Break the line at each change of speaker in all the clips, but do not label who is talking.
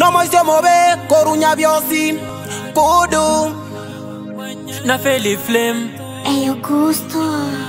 Como se mueve, Coruña Biosi, Kudu
Na Feli Flame.
Ey, Augusto.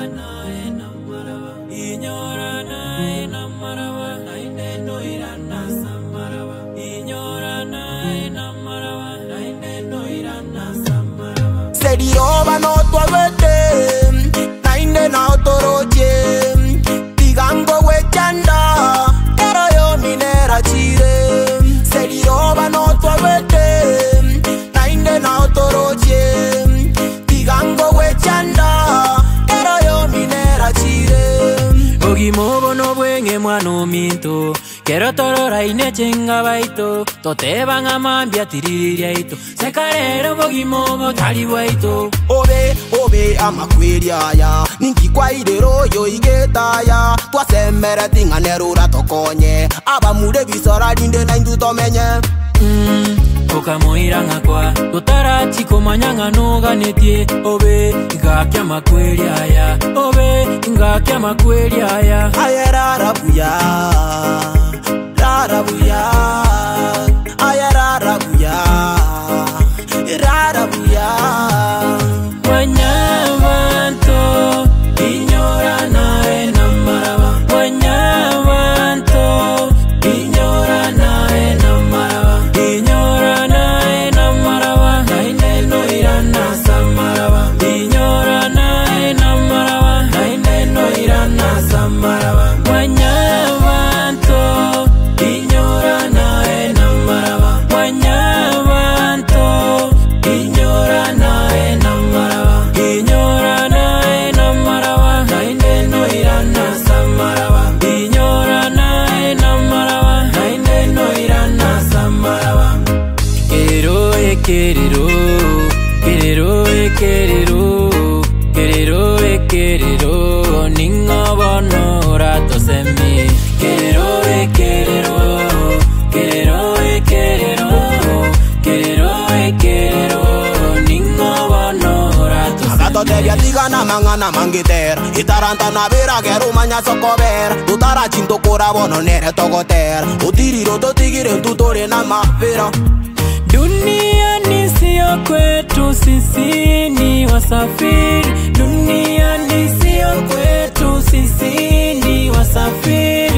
Serio vano tuavete, nainde na otoroche, pigango wechanda, pero yo minera chire. Serio vano tuavete, nainde na otoroche, pigango wechanda, pero yo minera chire.
Ogimobo no bwenge mwano minto. Quiero torora ine chenga baito. Tote van a mambia tiriria ito. Se carero bogimobo tali waito.
Obe amakweria ya. Ninki kwa idero yo igeta ya. Tua semere tinga nerura tokonye. Aba mude visora dinde na indu tomenye.
Okamoiranga kwa. Totara chiko manyanga noga netie. Obe ingakia makweria ya. Obe ingakia makweria ya.
Ayerara buya. Rarabuya, ayararabuya, rarabuya.
Wanyamanto, ignorana enamaraba. Wanyamanto, ignorana enamaraba. Ignorana enamaraba, naine no irana samaraba. Ignorana enamaraba, naine no irana samaraba. Querero, ningo bono rato semi. Querero, ningo bono rato semi.
Agato te viatiga na mangana mangiter. Itaranta na vera geru manya sokover. Tutara chinto kura bono nere togoter. Utiriro to tigire tutore na mavera.
Dunia ni sio kwetu, sisi ni wasafiri. Dunia ni sio kwetu, sisi ni wasafiri.